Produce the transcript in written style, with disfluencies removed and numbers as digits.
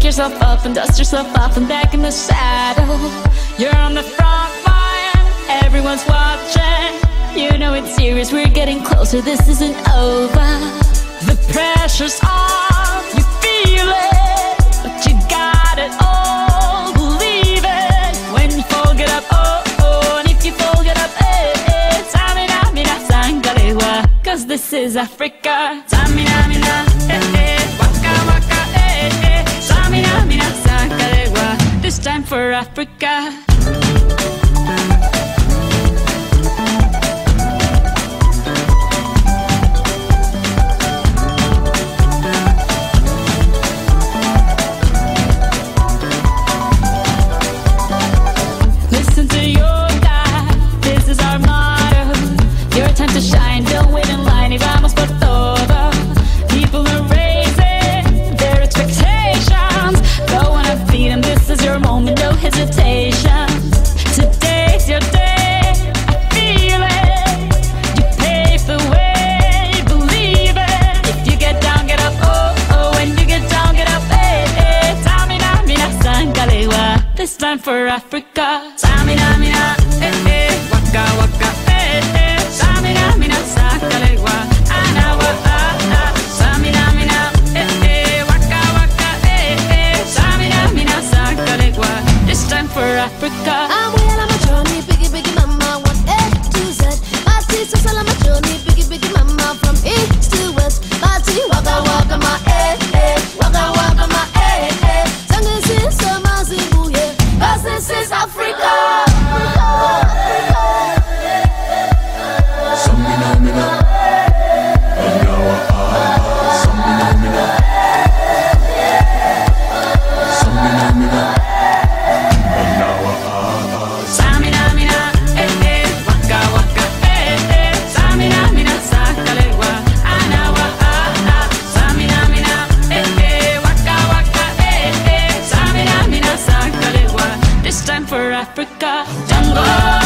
yourself up and dust yourself off and back in the saddle. You're on the front line, everyone's watching. You know it's serious, we're getting closer, this isn't over. The pressure's on, you feel it, but you got it all, believe it. When you fall, get up, oh, oh, and if you fall, get up, eh, eh. Samina, mina, sangalewa, cause this is Africa. Samina, mina, eh, eh, waka, waka, eh, eh. Samina, mina, sangalewa, this time for Africa. To shine, don't wait in line, y vamos por todo. People are raising their expectations. Go on and feed them, this is your moment, no hesitation. Today's your day, I feel it. You pave the way, believe it. If you get down, get up, oh, oh. When you get down, get up, eh, eh. Samina, mina, sangalewa, this time for Africa. Samina, mina, eh, eh. Waka, waka, eh, eh. Samina, mina, sangalewa, anawa, ah, ah. Samina, mina, eh, eh. Waka, waka, eh, eh. Samina, mina, sangalewa, this time for Africa. I'm well on my journey, biggie, biggie mama, 1 A to Z. My sisters all on my journey, biggie, biggie mama, from east to west. My tea, waka, waka, my eh, eh. Waka, waka, my eh, eh. Sangin' since my Zimbabwe, yeah. 'Cause this is Africa. For Africa, jungle.